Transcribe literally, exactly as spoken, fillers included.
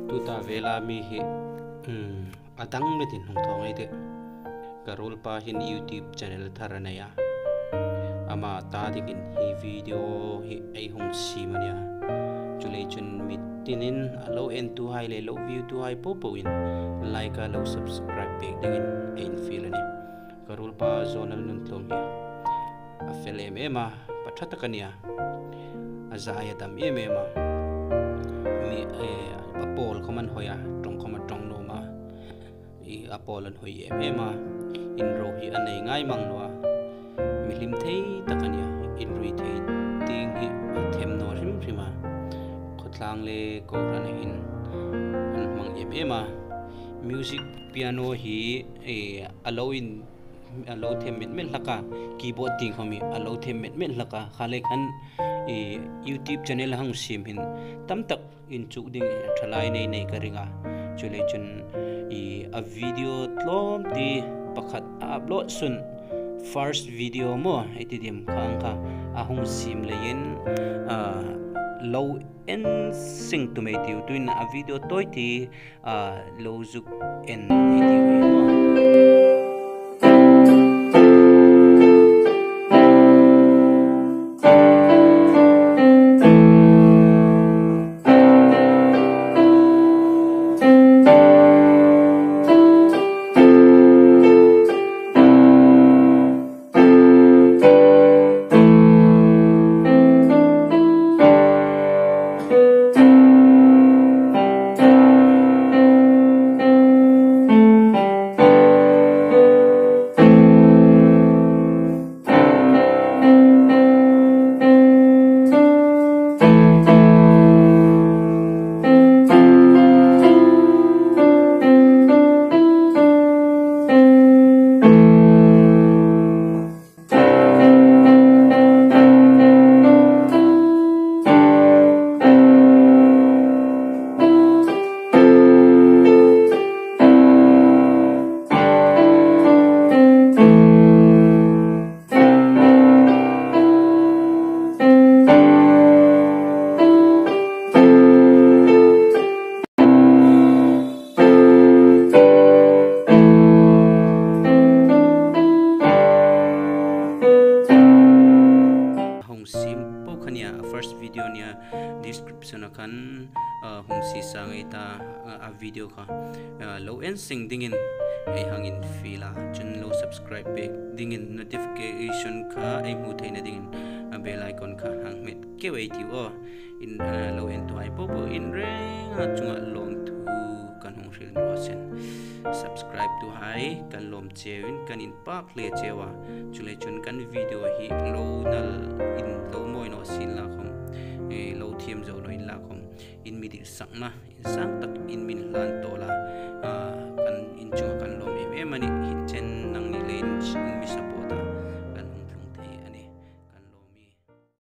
tu ta vela mi hi atang metin hong thong ai de karul pa hin YouTube channel tharanaya ama ta dikin hi video hi ai hong si mania chulei chun mitinin alo en tu hai le lo view tu hai po po in like a lo subscribe page dingin ein feel ani karul pa zonal nun tlom hi a fel em ema pathata kania azaya dam em ema mi apol khoman hoya tong khoma tong no ma i apol an hoi em ema in ro hi anei ngai mang noa milim thei takania in rui thei ting hi them no rim rima khotlang le ko ran hin an mang em ema music piano hi e alo in alo them met met laka keyboard ting khomi alo them met met laka khale khan e YouTube channel hang sim hin tam tak in chu ding thalai nei nei karinga chule chun i a video tlom ti pakhat upload sun first video mo itidim khang kha ahung sim lein a low en sing to me tiu tuin a video toy ti a low zuk en itiwi mo first video nia description akan hung si sangai ta a video kha low end sing dingin ai hangin fila chun low subscribe page dingin notification kha ai mu theina dingin a bell icon kha hang met ke wai ti o in low end to ai popo in reng ha chunga long tu kan hung ril ro sen subscribe to hai kan lom chewin kan in pak le chewa chule chun kan video hi low nal in low moi no sin la khom e low thiam zo no in la khom in mi di sang na in sang tak in min lan to la kan in chunga kan lom em em ani hit chen nang ni len mi